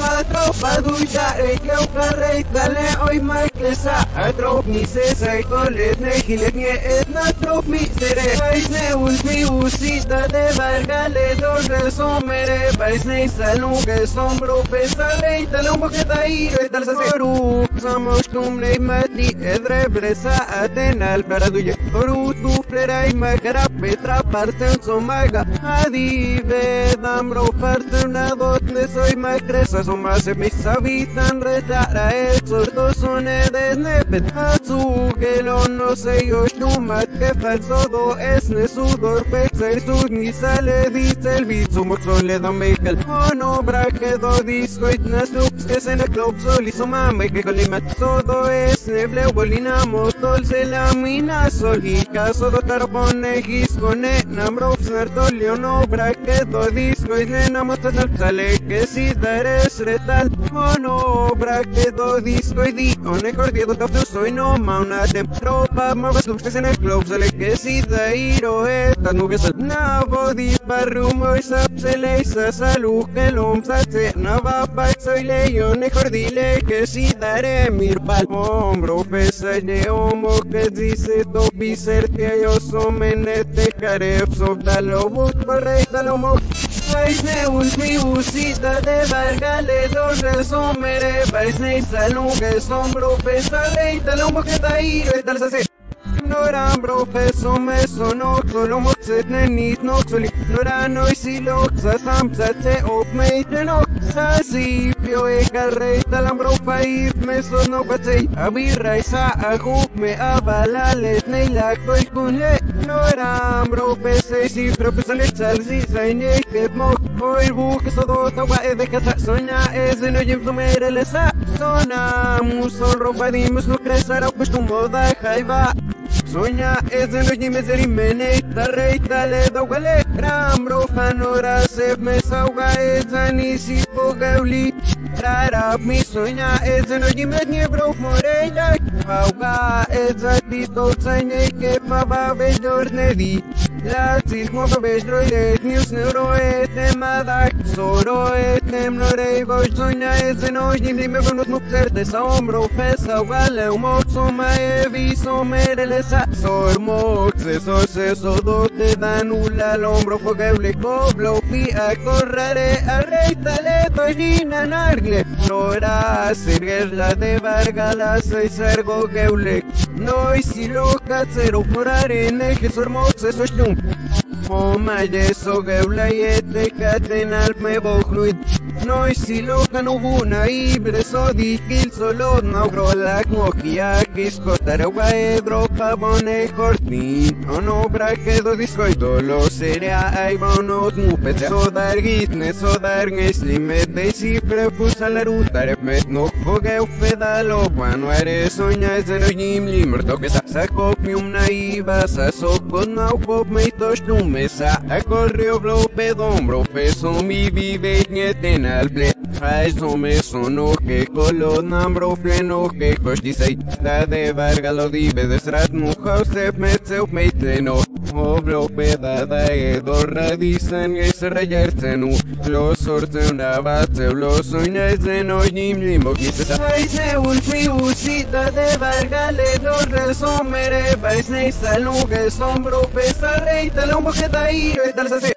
tropa duja eu carrei dale oi mai klesa trop mi se sai colet ne gilet nie etna trop mi sere ai ne ulti usita de vargale dos resomere vais ne salun que sombro pesale talon que tai tal saseru somos tumle mati edre presa atenal para duja oru tu frerai magara petra parte somaga adive dambro parte una dot ne soy macresa so más me sabitan retara el sordo sone de nepet azu que lo no sé yo shumat que falso do es ne sudor pexer su ni sale dice el bicho mozo le da mekel no braque do disco it na sups que se na club soliso mame que con limat todo es neble bolina motol se la mina sol y caso do carbone giscone nambro certo leono braque do disco it na motos sale que si dares retal no braque do disco y di one cordiado top soy no mauna de tropa más que se na club sale que si dairo esta nubes na body barrumo y sapsele salud que lo sace na va pa soy león cordile que si daré mir pal hombro pesa de homo que dice do biserte yo somenete caref sobdalo but barretalo mo vais ne ulti usita de vargale dos resomere vais ne salud que sombro pesa le talon que tai tal sace Nora profeso me sono solo mozzet nit no soli Nora noi si lo sam sate op me no sasi pio e carreta lambro pair me sono patei abirraisa agu me avalales nei lacto il cunle Nora profese si profesa le salsi sai ne che mo poi buche todo tawa e de casa soña es no jim sumere le sa sona muson roba dimos no cresara pues como da jaiva Soña es de los nimes de rimene, da rey dale da huele, rambro fanora se me sauga es anisi pogauli, rara mi soña es de los nimes niebro morella, auga es a tito sañe que pava vedor nedi, la silmo vedor de news neuro madak, soro nemlore vos soña es de los nimes me bonus mujer de sombro pesa wale umoso mae viso merelesa Sormox, eso do te dan al hombro fogeble coblo pi a correre a rey taleto y nargle Nora serger la de vargala soy sergo geule no y si lo cacero morare en el que sormox eso es un Moma yeso geula y ete catenal me bojluit no y si lo cano una ibre so dikil solo no grola mokia kiskotara edro pavone cortin no braque do disco y dolo seria ai bono mupe so dargis limet de cifre pusa la ruta repet no jogue pedalo bueno eres soña es de no jim limber to que saco pium naiva sa so con no pop me tos tu mesa a correo blo pedombro peso mi vive nieten al ple Ai me sono che collo nambro freno che costi sei da de varga lo dive de strat mu house metseu meiteno obro pedada e dorra dicen e se rejertenu lo sorte una bate lo soña de no nim limbo quita Ai se ulti usita de varga le dos resomere vais ne salun que sombro pesa rei talon que tai tal se